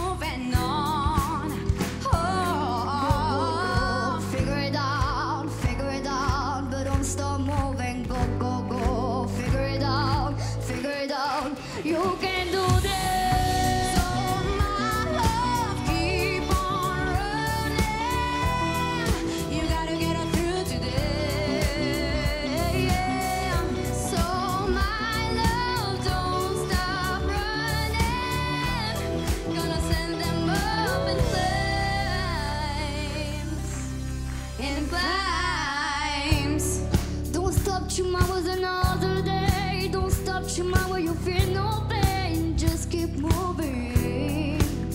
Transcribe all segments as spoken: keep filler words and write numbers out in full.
moving on. Oh, figure it out, figure it out, but don't stop moving. Go, go, go, figure it out, figure it out. You can do this. So my love, keep on running. You gotta get her through today. Yeah. So my love, don't stop running. Gonna send them up in flames, in flames. Don't stop tomorrow's another day. Don't stop tomorrow, you feel no pain. Just keep moving.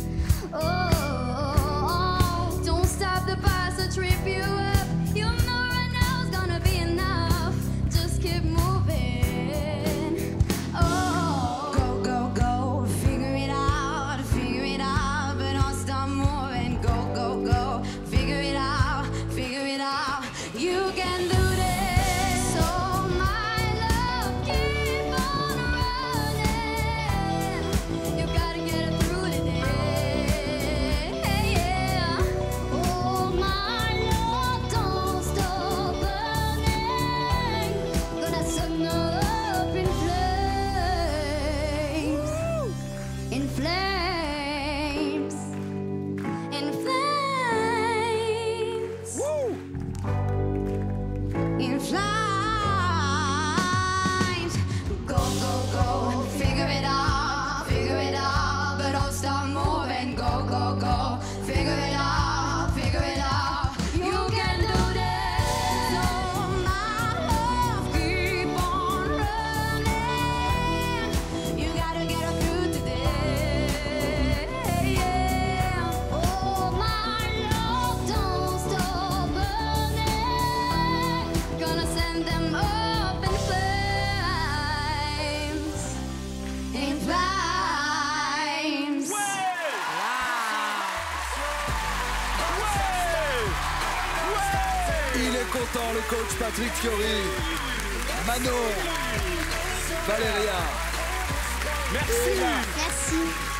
Oh, don't stop the past to trip you up. You know right now it's gonna be enough. Just keep moving. Oh, go, go, go. Figure it out, figure it out, but don't stop moving. Go, go, go. Figure it out, figure it out. You can do this. So my love, keep on running. You gotta get it through today. Yeah. Oh my love, don't stop burning. Gonna sun up in flames, in flames, in flames, in flames. Go, go, go, figure it out, figure it out, but don't stop moving. Go, go, go, figure it out, figure it out. You can do this. So my love, keep on running. You gotta get her through today. Yeah. Oh my love, don't stop burning. Gonna send them up in flames, in flames. Il est content, le coach Patrick Fiori. Manon, Valéria. Merci. Merci.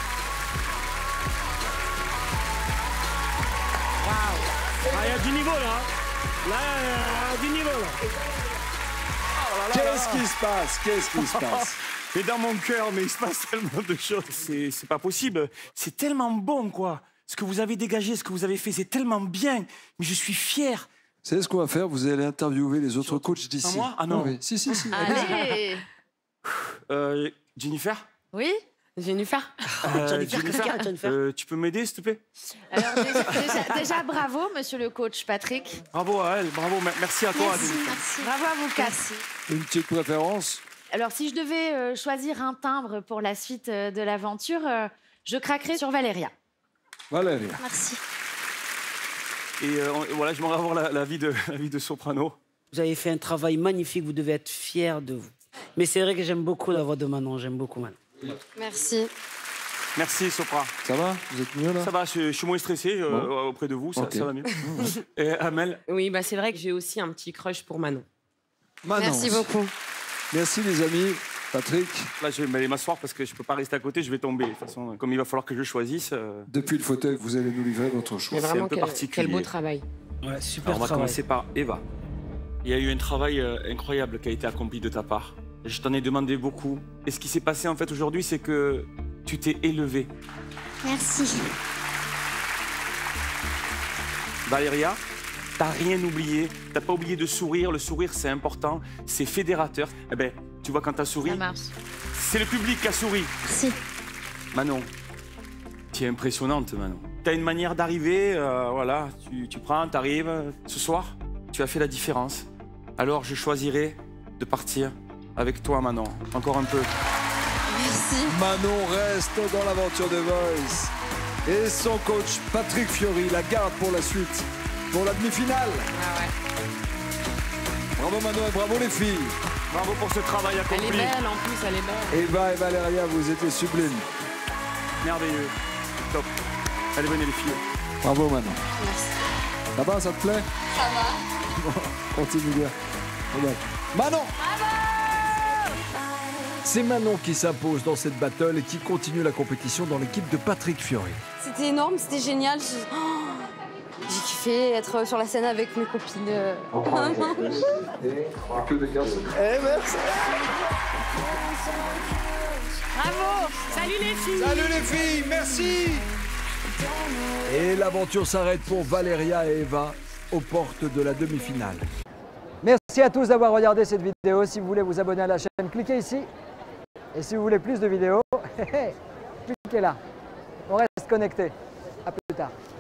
Ah, il y a du niveau là. Là, il y a du niveau là. Qu'est-ce qui se passe? Qu'est-ce qui se passe? Et dans mon cœur, mais il se passe tellement de choses. C'est c'est pas possible. C'est tellement bon, quoi. Ce que vous avez dégagé, ce que vous avez fait, c'est tellement bien. Mais je suis fier. Vous savez ce qu'on va faire? Vous allez interviewer les autres coachs d'ici. Pas moi? Ah non. Oui. Si, si, si. Allez. Euh, Jennifer Oui, Jennifer. Euh, Jennifer, Jennifer, Jennifer. euh, tu peux m'aider, s'il te plaît? Alors déjà, déjà, déjà, bravo, monsieur le coach Patrick. Bravo à elle, bravo. me- Merci à toi, Merci, Jennifer. merci. Bravo à vous quatre. Une petite préférence? Alors si je devais euh, choisir un timbre pour la suite euh, de l'aventure, euh, je craquerais sur Valéria. Valéria. Merci. Et euh, on- voilà, j'aimerais avoir la, la vie de, la vie de soprano. Vous avez fait un travail magnifique, vous devez être fiers de vous. Mais c'est vrai que j'aime beaucoup la voix de Manon, j'aime beaucoup Manon. Merci. Merci, Sopra. Ça va? Vous êtes mieux là? Ça va, je, je suis moins stressé euh, Bon. auprès de vous, ça, Ok. ça va mieux. Et Amel? Oui, bah c'est vrai que j'ai aussi un petit crush pour Manon. Manon. Merci beaucoup. Merci les amis. Patrick, Là, je vais aller m'asseoir parce que je peux pas rester à côté, je vais tomber. De toute façon, comme il va falloir que je choisisse. euh, depuis le fauteuil, vous allez nous livrer votre choix. Mais C'est vraiment, un peu quel, particulier. quel beau travail. Ouais, super Alors, on va travail. commencer par Eva. Il y a eu un travail euh, incroyable qui a été accompli de ta part. Je t'en ai demandé beaucoup. Et ce qui s'est passé en fait aujourd'hui, c'est que tu t'es élevée. Merci. Valéria, t'as rien oublié. T'as pas oublié de sourire. Le sourire, c'est important. C'est fédérateur. Eh ben, tu vois, quand t'as souri, Ça marche. c'est le public qui a souri. Merci. Manon, tu es impressionnante, Manon. Tu as une manière d'arriver, euh, voilà, tu, tu prends, tu arrives. Ce soir, tu as fait la différence. Alors, je choisirai de partir avec toi, Manon. Encore un peu. Merci. Manon reste dans l'aventure de Voice. Et son coach Patrick Fiori la garde pour la suite, pour la demi-finale. Ah ouais. Bravo Manon et bravo les filles. Bravo pour ce travail Elle accompli. est belle en plus, elle est belle. Eva et Valéria, vous étiez sublimes. Merveilleux. Top. Allez, venez les filles. Bravo Manon. Merci. Ça va, ça te plaît? Ça va. Continue bien. Regarde. Manon! C'est Manon qui s'impose dans cette battle et qui continue la compétition dans l'équipe de Patrick Fiori. C'était énorme, c'était génial. J'ai oh, j'ai kiffé être sur la scène avec mes copines. Que de garçons. Eh merci. Bravo. Salut les filles. Salut les filles, merci. Et l'aventure s'arrête pour Valéria et Eva aux portes de la demi-finale. Merci à tous d'avoir regardé cette vidéo. Si vous voulez vous abonner à la chaîne, cliquez ici. Et si vous voulez plus de vidéos, cliquez là. On reste connecté. À plus tard.